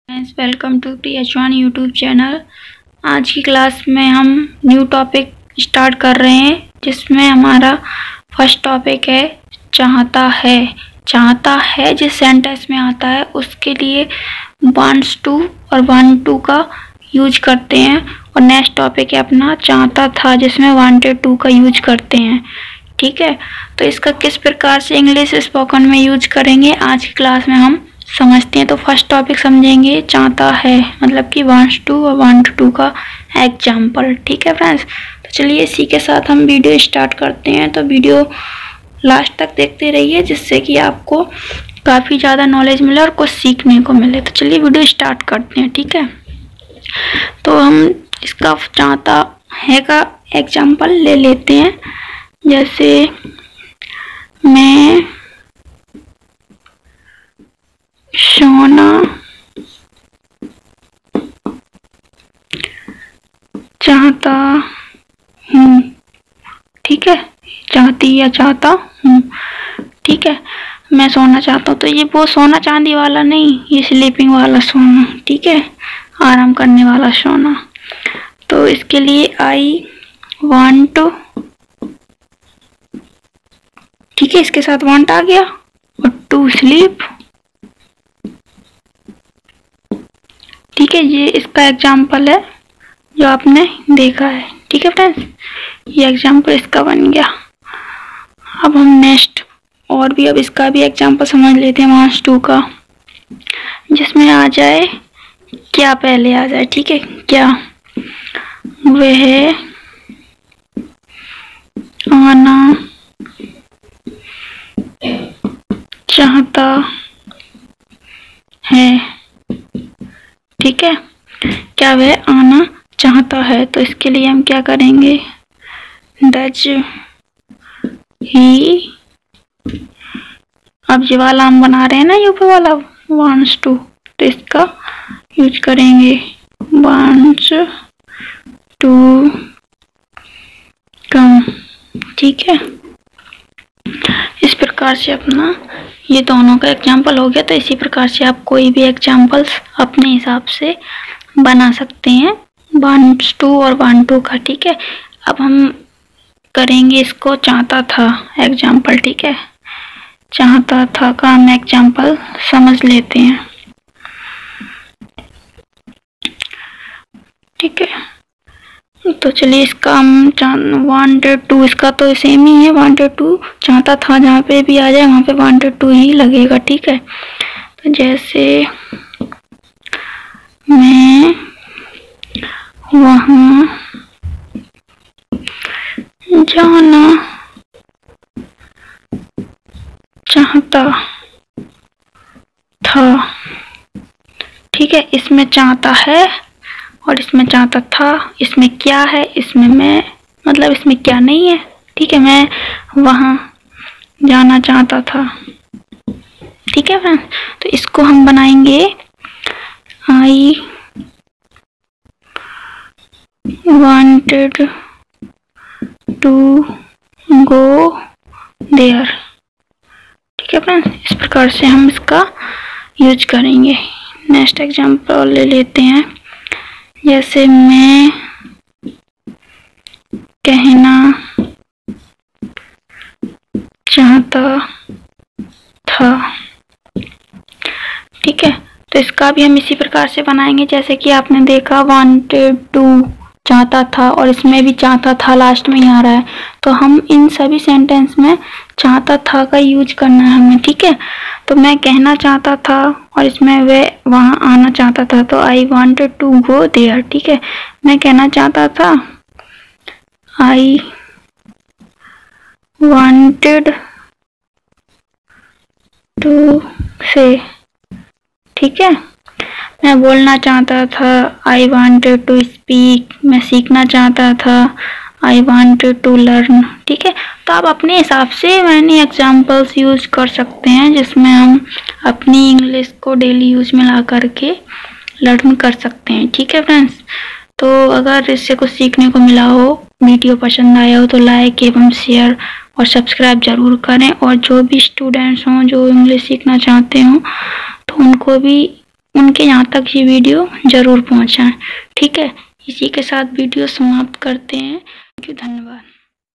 Friends, welcome to Priya Chauhan YouTube channel. आज की class में हम न्यू टॉपिक स्टार्ट कर रहे हैं, जिसमें हमारा फर्स्ट टॉपिक है चाहता है। चाहता है जिस सेंटेंस में आता है उसके लिए वांट्स टू और वांट टू का यूज करते हैं, और नेक्स्ट टॉपिक है अपना चाहता था, जिसमें वांटेड टू का यूज करते हैं। ठीक है, तो इसका किस प्रकार से इंग्लिश स्पोकन में यूज करेंगे आज की क्लास में हम समझते हैं। तो फर्स्ट टॉपिक समझेंगे चाहता है मतलब कि वांट्स टू और वांट टू का एग्जाम्पल। ठीक है फ्रेंड्स, तो चलिए इसी के साथ हम वीडियो स्टार्ट करते हैं। तो वीडियो लास्ट तक देखते रहिए, जिससे कि आपको काफ़ी ज़्यादा नॉलेज मिले और कुछ सीखने को मिले। तो चलिए वीडियो स्टार्ट करते हैं। ठीक है, तो हम इसका चाहता है का एग्जाम्पल ले लेते हैं। जैसे मैं सोना चाहता हूँ। ठीक है, चाहती या चाहता हूँ। ठीक है, मैं सोना चाहता हूँ। तो ये वो सोना चांदी वाला नहीं, ये स्लीपिंग वाला सोना। ठीक है, आराम करने वाला सोना। तो इसके लिए आई वांट, ठीक है, इसके साथ वांट आ गया, और टू स्लीप। ठीक है, ये इसका एग्जाम्पल है जो आपने देखा है। ठीक है फ्रेंड्स, ये एग्जाम्पल इसका बन गया। अब हम नेक्स्ट और भी अब इसका भी एग्जाम्पल समझ लेते हैं वांट्स टू का, जिसमें आ जाए क्या पहले आ जाए। ठीक है, क्या वह आना चाहता है। ठीक है, क्या वह आना चाहता है। तो इसके लिए हम क्या करेंगे, डज ही, अब ये वाला हम बना रहे हैं ना यूपी वाला वांट्स टू, तो इसका यूज करेंगे वांट्स टू कम। ठीक है, इस प्रकार से अपना ये दोनों का एग्जाम्पल हो गया। तो इसी प्रकार से आप कोई भी एग्जाम्पल्स अपने हिसाब से बना सकते हैं वांट्स टू और वांट टू का। ठीक है, अब हम करेंगे इसको चाहता था एग्जाम्पल। ठीक है, चाहता था का हम एग्जाम्पल समझ लेते हैं। ठीक है, तो चलिए इसका हम वांटेड टू, इसका तो सेम ही है, वांटेड टू चाहता था, जहाँ पे भी आ जाए वहाँ पे वांटेड टू ही लगेगा। ठीक है, तो जैसे मैं वहाँ जाना चाहता था। ठीक है, इसमें चाहता है और इसमें चाहता था। इसमें क्या है, इसमें मैं, मतलब इसमें क्या नहीं है। ठीक है, मैं वहाँ जाना चाहता था। ठीक है फ्रेंड्स, तो इसको हम बनाएंगे I wanted to go there. ठीक है फ्रेंड्स, इस प्रकार से हम इसका यूज करेंगे। नेक्स्ट एग्जांपल ले लेते हैं। जैसे मैं कहना चाहता था। ठीक है, तो इसका भी हम इसी प्रकार से बनाएंगे, जैसे कि आपने देखा वांटेड टू चाहता था, और इसमें भी चाहता था लास्ट में ही आ रहा है। तो हम इन सभी सेंटेंस में चाहता था का यूज करना है हमें। ठीक है, तो मैं कहना चाहता था और इसमें वह वहाँ आना चाहता था, तो I wanted to go there. ठीक है, मैं कहना चाहता था आई वांटेड टू से। ठीक है, मैं बोलना चाहता था आई वांटेड टू स्पीक, मैं सीखना चाहता था आई वांटेड टू लर्न। ठीक है, तो आप अपने हिसाब से मैंने एग्जांपल्स यूज कर सकते हैं, जिसमें हम अपनी इंग्लिश को डेली यूज में ला करके लर्न कर सकते हैं। ठीक है फ्रेंड्स, तो अगर इससे कुछ सीखने को मिला हो, वीडियो पसंद आया हो, तो लाइक एवं शेयर और सब्सक्राइब जरूर करें। और जो भी स्टूडेंट्स हों जो इंग्लिश सीखना चाहते हों, तो उनको भी उनके यहाँ तक ये वीडियो ज़रूर पहुँचाएं। ठीक है, इसी के साथ वीडियो समाप्त करते हैं। धन्यवाद।